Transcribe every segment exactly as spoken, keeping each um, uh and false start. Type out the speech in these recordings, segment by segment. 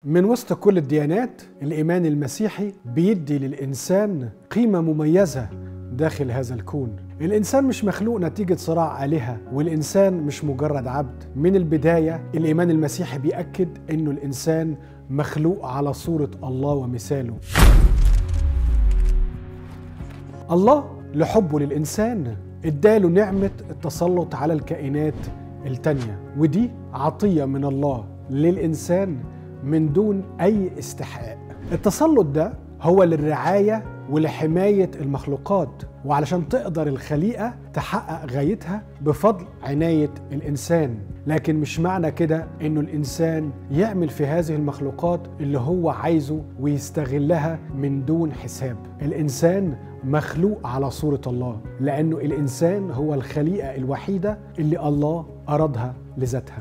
من وسط كل الديانات الإيمان المسيحي بيدي للإنسان قيمة مميزة داخل هذا الكون. الإنسان مش مخلوق نتيجة صراع آلهة، والإنسان مش مجرد عبد. من البداية الإيمان المسيحي بيأكد إنه الإنسان مخلوق على صورة الله ومثاله. الله لحبه للإنسان اداله نعمة التسلط على الكائنات التانية، ودي عطية من الله للإنسان من دون أي استحقاق. التسلط ده هو للرعاية ولحماية المخلوقات، وعلشان تقدر الخليقة تحقق غايتها بفضل عناية الإنسان. لكن مش معنى كده إنه الإنسان يعمل في هذه المخلوقات اللي هو عايزه ويستغلها من دون حساب. الإنسان مخلوق على صورة الله، لأنه الإنسان هو الخليقة الوحيدة اللي الله أرادها لذاتها.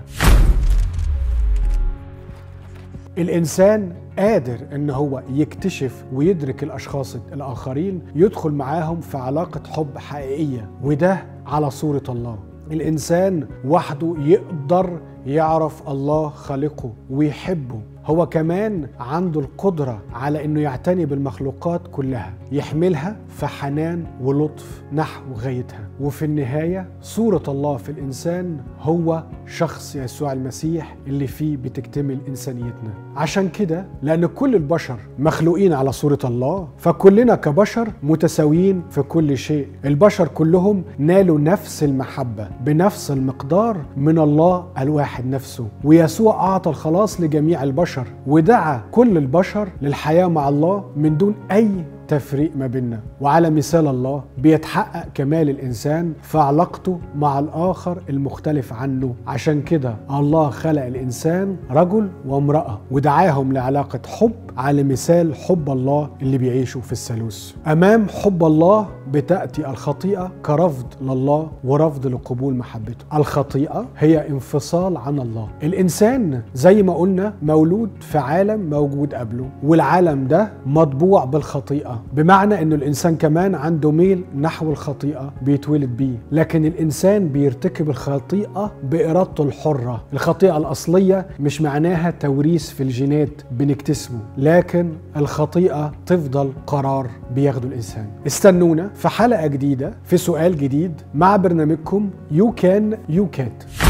الإنسان قادر إن هو يكتشف ويدرك الأشخاص الآخرين، يدخل معاهم في علاقة حب حقيقية، وده على صورة الله. الإنسان وحده يقدر يعرف الله خالقه ويحبه. هو كمان عنده القدرة على إنه يعتني بالمخلوقات كلها، يحملها في حنان ولطف نحو غايتها. وفي النهاية صورة الله في الإنسان هو شخص يسوع المسيح اللي فيه بتكتمل إنسانيتنا. عشان كده لأن كل البشر مخلوقين على صورة الله، فكلنا كبشر متساويين في كل شيء. البشر كلهم نالوا نفس المحبة بنفس المقدار من الله الواحد نفسه، ويسوع أعطى الخلاص لجميع البشر ودعا كل البشر للحياة مع الله من دون أي تفريق ما بيننا. وعلى مثال الله بيتحقق كمال الإنسان في علاقته مع الآخر المختلف عنه. عشان كده الله خلق الإنسان رجل وامرأة ودعاهم لعلاقة حب على مثال حب الله اللي بيعيشوا في الثالوث. أمام حب الله بتأتي الخطيئة كرفض لله ورفض لقبول محبته. الخطيئة هي انفصال عن الله. الإنسان زي ما قلنا مولود في عالم موجود قبله، والعالم ده مطبوع بالخطيئة، بمعنى أنه الإنسان كمان عنده ميل نحو الخطيئة بيتولد بيه. لكن الإنسان بيرتكب الخطيئة بإرادته الحرة. الخطيئة الأصلية مش معناها توريث في الجينات بنكتسبه، لكن الخطيئة تفضل قرار بياخده الإنسان. استنونا في حلقة جديدة في سؤال جديد مع برنامجكم يو كان يو كات.